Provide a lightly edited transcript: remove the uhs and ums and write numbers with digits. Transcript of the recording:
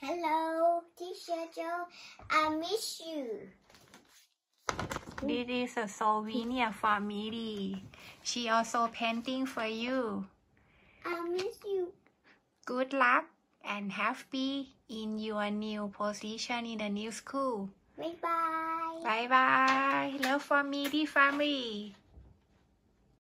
Hello, T.Joe. I miss you. This is a souvenir for Midi. She also painting for you. I miss you. Good luck and happy in your new position in the new school. Bye-bye. Bye bye. Love for Midi family.